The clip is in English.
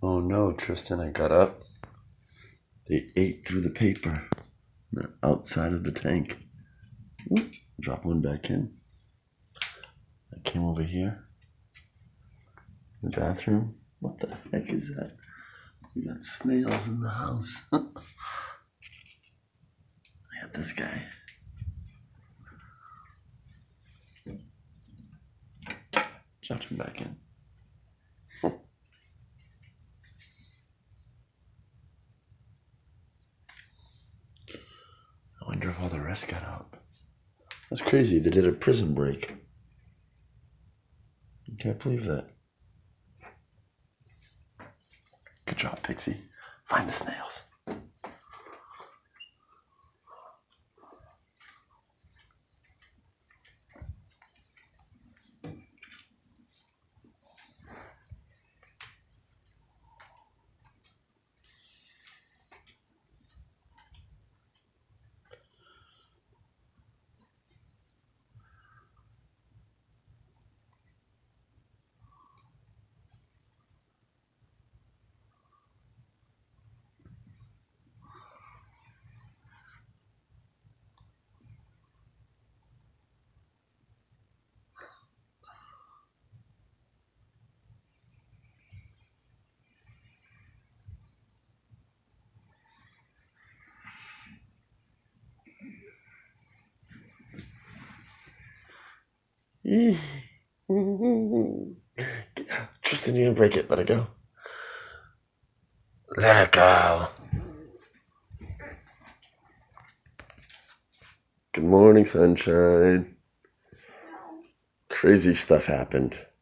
Oh no, Tristan, I got up. They ate through the paper. They're outside of the tank. Oop, drop one back in. I came over here. The bathroom. What the heck is that? We got snails in the house. I got this guy. Dropped him back in. I wonder if all the rest got out. That's crazy. They did a prison break. I can't believe that. Good job, Pixie. Find the snails. Tristan, you're gonna break it. Let it go. Let it go. Good morning, sunshine. Crazy stuff happened.